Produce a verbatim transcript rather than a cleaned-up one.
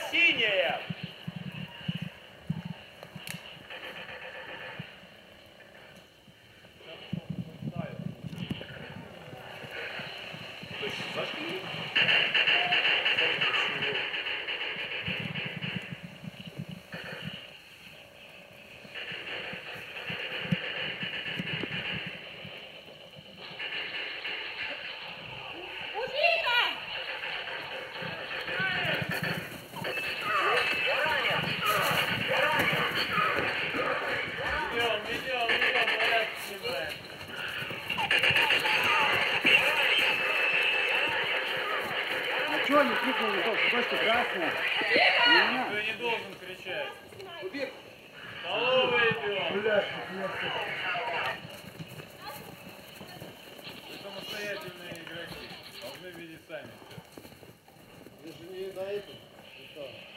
синяя. Зашли. Чего не крикнул, не только, точка красная. Ты не должен кричать. Столовый идем. Вы самостоятельные игроки. Должны видеть сами. Вы же не на этом.